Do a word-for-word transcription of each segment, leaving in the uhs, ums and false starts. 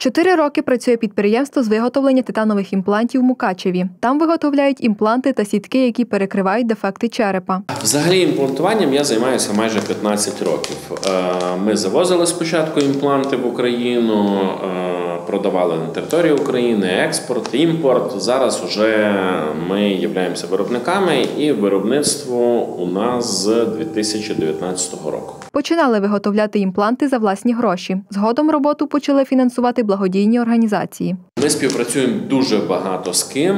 Чотири роки працює підприємство з виготовлення титанових імплантів в Мукачеві. Там виготовляють імпланти та сітки, які перекривають дефекти черепа. Взагалі імплантуванням я займаюся майже п'ятнадцять років. Ми завозили спочатку імпланти в Україну, продавали на території України, експорт, імпорт. Зараз вже ми являємося виробниками і виробництво у нас з дві тисячі дев'ятнадцятого року. Починали виготовляти імпланти за власні гроші. Згодом роботу почали фінансувати благодійні організації. Ми співпрацюємо дуже багато з ким.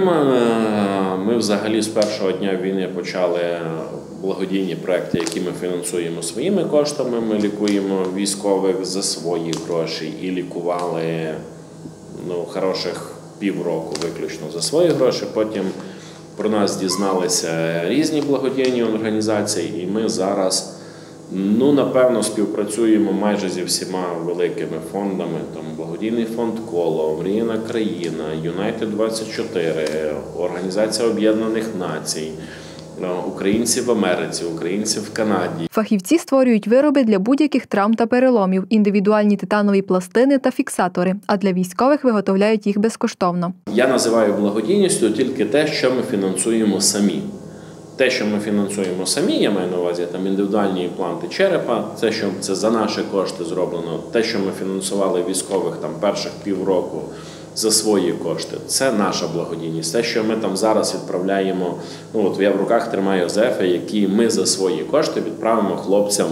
Ми взагалі з першого дня війни почали благодійні проекти, які ми фінансуємо своїми коштами. Ми лікуємо військових за свої гроші і лікували ну, хороших півроку виключно за свої гроші. Потім про нас дізналися різні благодійні організації, і ми зараз Ну, напевно, співпрацюємо майже зі всіма великими фондами. Там Благодійний фонд «Коло», «Мріяна країна», Юнайтед двадцять чотири, Організація Об'єднаних Націй, українці в Америці, українці в Канаді. Фахівці створюють вироби для будь-яких травм та переломів, індивідуальні титанові пластини та фіксатори, а для військових виготовляють їх безкоштовно. Я називаю благодійністю тільки те, що ми фінансуємо самі. Те, що ми фінансуємо самі, я маю на увазі там індивідуальні імпланти черепа, це що це за наші кошти зроблено. Те, що ми фінансували військових там перших півроку за свої кошти, це наша благодійність. Те, що ми там зараз відправляємо, ну от я в руках тримаю зефи, які ми за свої кошти відправимо хлопцям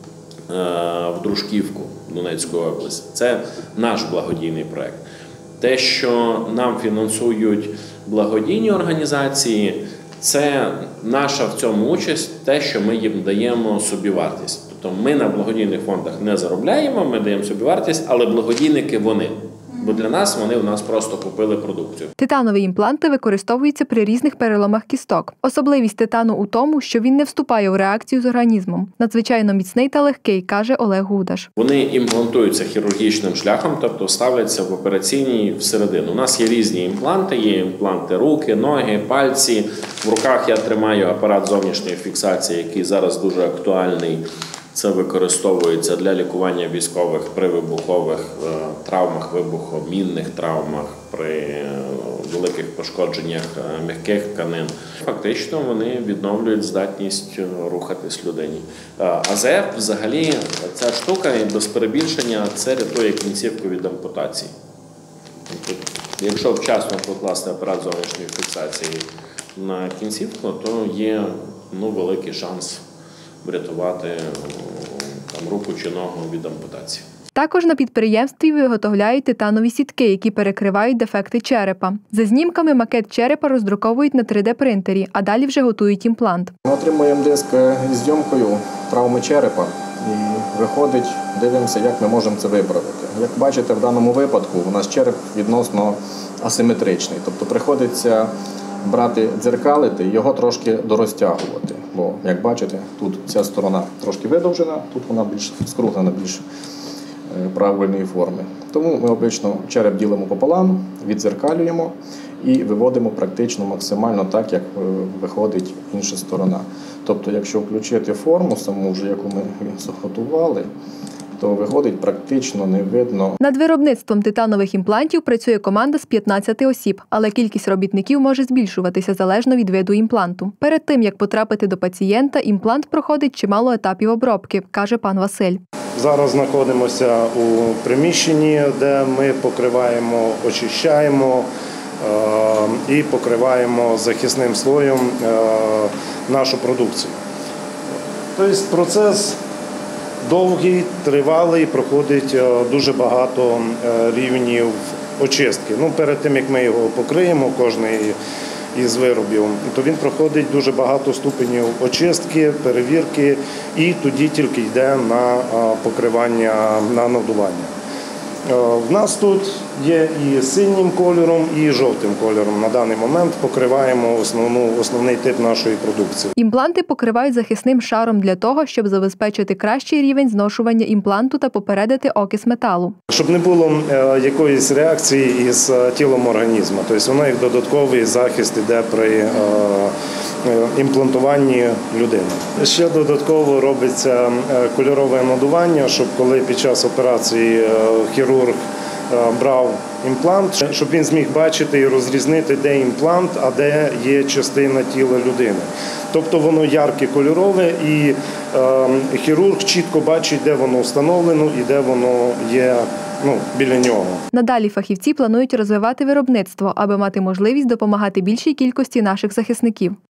е- в Дружківку, Донецьку область. Це наш благодійний проект. Те, що нам фінансують благодійні організації, це наша в цьому участь, те, що ми їм даємо собівартість. Тобто ми на благодійних фондах не заробляємо, ми даємо собівартість, але благодійники вони. Бо для нас вони у нас просто купили продукцію. Титанові імпланти використовуються при різних переломах кісток. Особливість титану у тому, що він не вступає у реакцію з організмом. Надзвичайно міцний та легкий, каже Олег Гудаш. Вони імплантуються хірургічним шляхом, тобто ставляться в операційній всередину. У нас є різні імпланти, є імпланти руки, ноги, пальці. В руках я тримаю апарат зовнішньої фіксації, який зараз дуже актуальний. Це використовується для лікування військових при вибухових травмах, вибухомінних травмах, при великих пошкодженнях м'яких тканин. Фактично вони відновлюють здатність рухатись людині. АЗФ взагалі, ця штука, без перебільшення, це рятує кінцівку від ампутації. Якщо вчасно покласти апарат зовнішньої фіксації на кінцівку, то є ну, великий шанс врятувати там, руку чи ногу від ампутації. Також на підприємстві виготовляють титанові сітки, які перекривають дефекти черепа. За знімками макет черепа роздруковують на три де принтері, а далі вже готують імплант. Ми отримуємо диск із зйомкою травми черепа і виходить, дивимося, як ми можемо це виправити. Як бачите, в даному випадку у нас череп відносно асиметричний, тобто приходиться брати дзеркалити і його трошки дорозтягувати. Бо, як бачите, тут ця сторона трошки видовжена, тут вона більш скруглена, більш правильної форми. Тому ми обично череп ділимо пополам, віддзеркалюємо і виводимо практично максимально так, як виходить інша сторона. Тобто, якщо включити форму саму, вже яку ми заготували, то виходить практично не видно. Над виробництвом титанових імплантів працює команда з п'ятнадцяти осіб, але кількість робітників може збільшуватися залежно від виду імпланту. Перед тим, як потрапити до пацієнта, імплант проходить чимало етапів обробки, каже пан Василь. Зараз знаходимося у приміщенні, де ми покриваємо, очищаємо і покриваємо захисним слоєм нашу продукцію. Тобто процес довгий, тривалий, проходить дуже багато рівнів очистки. Ну, перед тим, як ми його покриємо, кожний із виробів, то він проходить дуже багато ступенів очистки, перевірки і тоді тільки йде на покривання, на надування. В нас тут є і синім кольором, і жовтим кольором. На даний момент покриваємо основну, основний тип нашої продукції. Імпланти покривають захисним шаром для того, щоб забезпечити кращий рівень зношування імпланту та попередити окис металу. Щоб не було якоїсь реакції із тілом організму. Тобто воно як додатковий захист іде при імплантуванні людини. Ще додатково робиться кольорове надування, щоб коли під час операції хірург брав імплант, щоб він зміг бачити і розрізнити, де імплант, а де є частина тіла людини. Тобто воно ярке, кольорове, і е, хірург чітко бачить, де воно встановлено і де воно є, ну, біля нього. Надалі фахівці планують розвивати виробництво, аби мати можливість допомагати більшій кількості наших захисників.